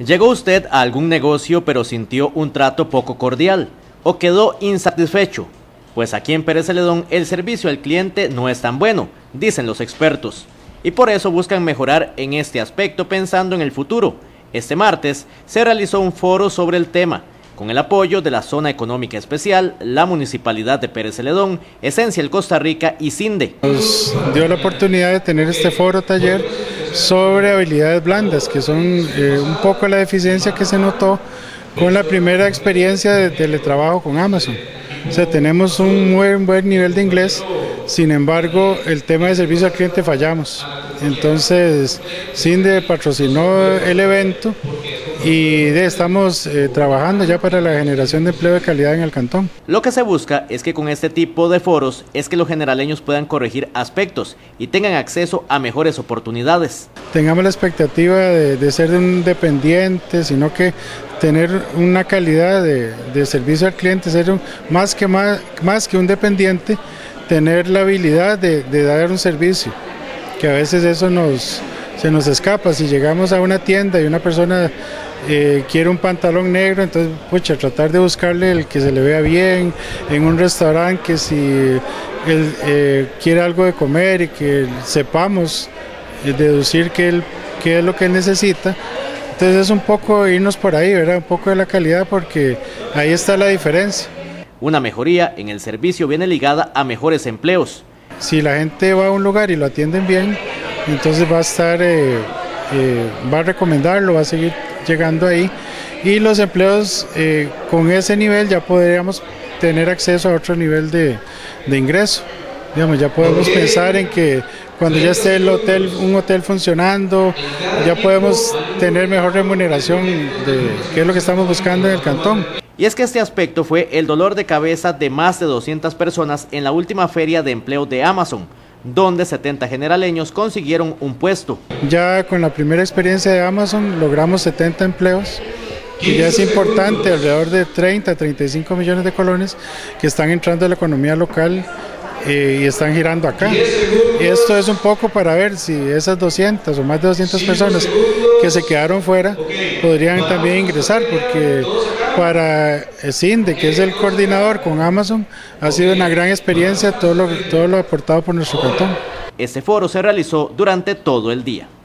¿Llegó usted a algún negocio pero sintió un trato poco cordial o quedó insatisfecho? Pues aquí en Pérez Celedón el servicio al cliente no es tan bueno, dicen los expertos, y por eso buscan mejorar en este aspecto pensando en el futuro. Este martes se realizó un foro sobre el tema, con el apoyo de la Zona Económica Especial, la Municipalidad de Pérez Celedón, Esencial Costa Rica y CINDE. Nos dio la oportunidad de tener este foro taller sobre habilidades blandas, que son un poco la deficiencia que se notó con la primera experiencia de teletrabajo con Amazon. O sea, tenemos un buen nivel de inglés, sin embargo, el tema de servicio al cliente fallamos. Entonces, CINDE patrocinó el evento y estamos trabajando ya para la generación de empleo de calidad en el cantón. Lo que se busca es que con este tipo de foros es que los generaleños puedan corregir aspectos y tengan acceso a mejores oportunidades. Tengamos la expectativa de ser un dependiente, sino que tener una calidad de servicio al cliente, ser más que un dependiente, tener la habilidad de dar un servicio, que a veces eso se nos escapa. Si llegamos a una tienda y una persona quiere un pantalón negro, entonces tratar de buscarle el que se le vea bien. En un restaurante, que si él quiere algo de comer y que sepamos deducir qué es lo que él necesita. Entonces es un poco irnos por ahí, ¿verdad? Un poco de la calidad, porque ahí está la diferencia. Una mejoría en el servicio viene ligada a mejores empleos. Si la gente va a un lugar y lo atienden bien, entonces va a estar, va a recomendarlo, va a seguir llegando ahí, y los empleos con ese nivel ya podríamos tener acceso a otro nivel de ingreso. Digamos, ya podemos pensar en que cuando ya esté un hotel funcionando, ya podemos tener mejor remuneración, que es lo que estamos buscando en el cantón. Y es que este aspecto fue el dolor de cabeza de más de 200 personas en la última feria de empleo de Amazon, donde 70 generaleños consiguieron un puesto. Ya con la primera experiencia de Amazon logramos 70 empleos, que ya es importante, alrededor de 30 a 35 millones de colones que están entrando a la economía local y están girando acá. Y esto es un poco para ver si esas 200 o más de 200 personas que se quedaron fuera podrían también ingresar, porque para CINDE, que es el coordinador con Amazon, ha sido una gran experiencia todo lo aportado por nuestro cantón. Este foro se realizó durante todo el día.